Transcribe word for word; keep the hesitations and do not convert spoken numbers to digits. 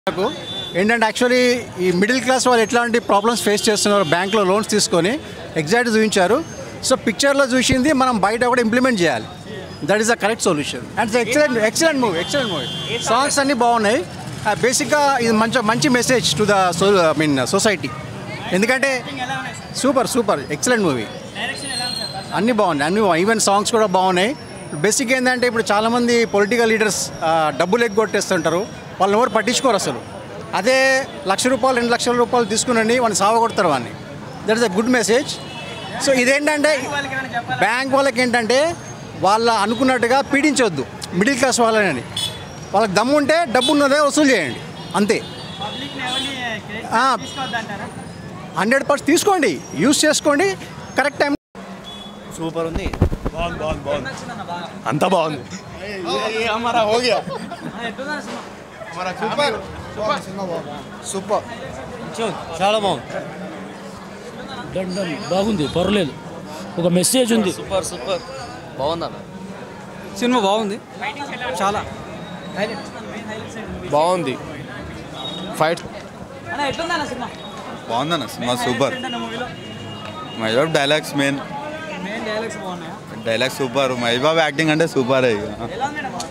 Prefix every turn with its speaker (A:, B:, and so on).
A: నాకు ఏంటంటే యాక్చువల్లీ ఈ మిడిల్ క్లాస్ వాళ్ళు ఎట్లాంటి ప్రాబ్లమ్స్ ఫేస్ చేస్తున్నారు బ్యాంక్లో లోన్స్ తీసుకొని ఎగ్జాక్ట్ చూపించారు. సో పిక్చర్లో చూసింది మనం బయట కూడా ఇంప్లిమెంట్ చేయాలి. That is the correct solution and excellent excellent movie excellent movie songs అన్నీ బాగున్నాయి. బేసిక్గా ఇది మంచి మంచి message to the so I mean society. ఎందుకంటే సూపర్ సూపర్ ఎక్సలెంట్ మూవీ, అన్నీ బాగున్నాయి, అన్నీ ఈవెన్ సాంగ్స్ కూడా బాగున్నాయి. బేసిక్ ఏంటంటే ఇప్పుడు చాలామంది పొలిటికల్ లీడర్స్ డబ్బులు ఎగ్గొట్టేస్తుంటారు, వాళ్ళని ఎవరు పట్టించుకోరు అసలు. అదే లక్ష రూపాయలు రెండు లక్షల రూపాయలు తీసుకుని వాడిని సావగొడతారు వాడిని. That is a good message. So ఇదేంటంటే బ్యాంక్ వాళ్ళకి ఏంటంటే వాళ్ళ అనుకున్నట్టుగా పీడించవద్దు మిడిల్ క్లాస్ వాళ్ళని. వాళ్ళకి దమ్ము ఉంటే డబ్బు ఉన్నదే వసూలు చేయండి అంతే. హండ్రెడ్ పర్సెంట్ తీసుకోండి, యూజ్ చేసుకోండి కరెక్ట్ టైం.
B: సూపర్ ఉంది, బాగుంది బాగుంది బాగుంది అంతా బాగుంది.
A: సూపర్ సూపర్
C: చాలా బాగుంది, బాగుంది, పర్లేదు, ఒక మెసేజ్ ఉంది.
D: సూపర్ సూపర్ బాగుందన్న
E: సినిమా, బాగుంది, చాలా
D: బాగుంది. ఫైట్
F: బాగుందన్న సినిమా super. Mahesh Babu dialogues main, dialogues super. Mahesh Babu acting అంటే సూపర్. ఇక